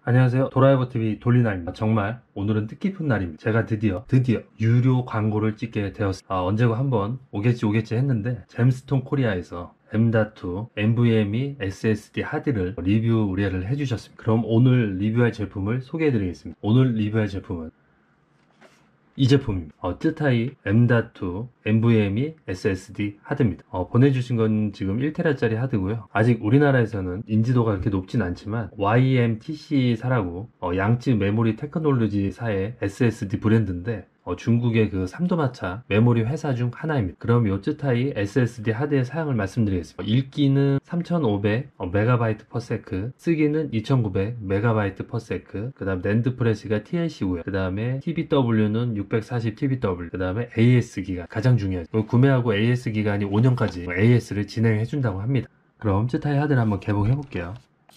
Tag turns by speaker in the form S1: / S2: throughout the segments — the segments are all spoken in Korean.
S1: 안녕하세요. 도라이버TV 돌리나입니다. 정말 오늘은 뜻깊은 날입니다. 제가 드디어 유료 광고를 찍게 되었습니다. 언제고 한번 오겠지 했는데 잼스톤 코리아에서 M.2 NVMe SSD 하드를 리뷰 의뢰를 해주셨습니다. 그럼 오늘 리뷰할 제품을 소개해드리겠습니다. 오늘 리뷰할 제품은 이 제품입니다. 쯔타이 M.2 NVMe SSD 하드입니다. 보내주신 건 지금 1TB짜리 하드고요. 아직 우리나라에서는 인지도가 그렇게 높진 않지만 YMTC사라고 양쯔 메모리 테크놀로지사의 SSD 브랜드인데 중국의 그 삼도마차 메모리 회사 중 하나입니다. 그럼 이 쯔타이 SSD 하드의 사양을 말씀드리겠습니다. 읽기는 3500 MB/s, 쓰기는 2900 MB/s, 그 다음 낸드 프레스가 TLC고요. 그 다음에 TBW는 640 TBW, 그 다음에 AS 기간 가장 중요하죠. 구매하고 AS 기간이 5년까지 AS를 진행해 준다고 합니다. 그럼 쯔타이 하드를 한번 개봉해 볼게요.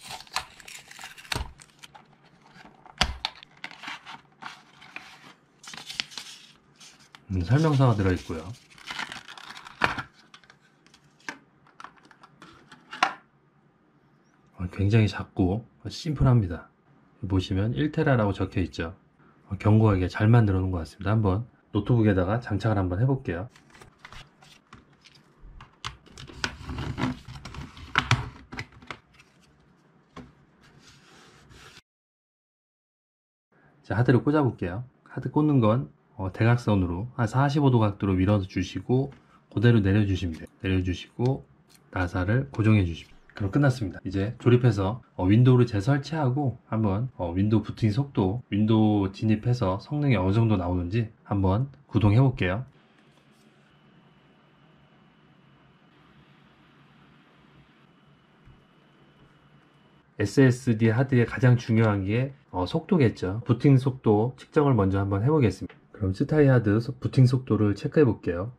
S1: 설명서가 들어있고요. 굉장히 작고 심플합니다. 보시면 1테라라고 적혀 있죠. 견고하게 잘 만들어 놓은 것 같습니다. 한번 노트북에다가 장착을 한번 해볼게요. 자, 하드를 꽂아 볼게요. 하드 꽂는 건 대각선으로 한 45도 각도로 밀어 주시고 그대로 내려주시면 돼요. 내려주시고 나사를 고정해 주시면 돼요. 그럼 끝났습니다. 이제 조립해서 윈도우를 재설치하고 한번 윈도우 부팅 속도, 윈도우 진입해서 성능이 어느 정도 나오는지 한번 구동해 볼게요. SSD 하드의 가장 중요한 게 속도겠죠. 부팅 속도 측정을 먼저 한번 해보겠습니다. 그럼 쯔타이 하드 부팅 속도를 체크해 볼게요.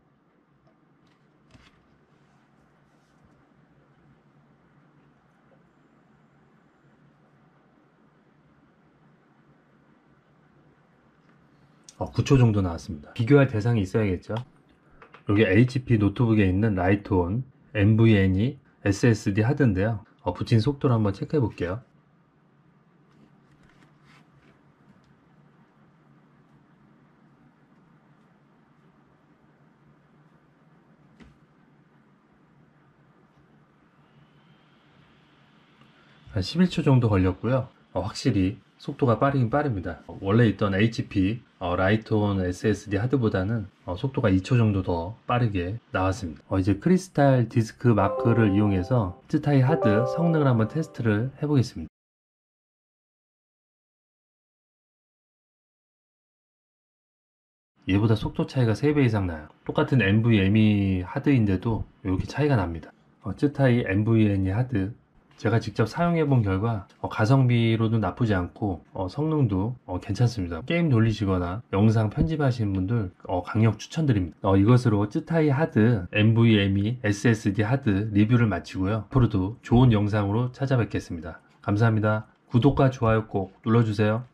S1: 어, 9초 정도 나왔습니다. 비교할 대상이 있어야겠죠. 여기 HP 노트북에 있는 라이트온 NVMe SSD 하드인데요. 부팅 속도를 한번 체크해 볼게요. 한 11초 정도 걸렸고요. 확실히 속도가 빠르긴 빠릅니다. 원래 있던 HP 라이트온 SSD 하드보다는 속도가 2초 정도 더 빠르게 나왔습니다. 이제 크리스탈 디스크 마크를 이용해서 쯔타이 하드 성능을 한번 테스트를 해보겠습니다. 얘보다 속도 차이가 3배 이상 나요. 똑같은 NVMe 하드인데도 이렇게 차이가 납니다. 쯔타이 NVMe 하드 제가 직접 사용해 본 결과 가성비로도 나쁘지 않고 성능도 괜찮습니다. 게임 돌리시거나 영상 편집하시는 분들 강력 추천드립니다. 이것으로 쯔타이 하드 NVMe SSD 하드 리뷰를 마치고요. 앞으로도 좋은 영상으로 찾아뵙겠습니다. 감사합니다. 구독과 좋아요 꼭 눌러주세요.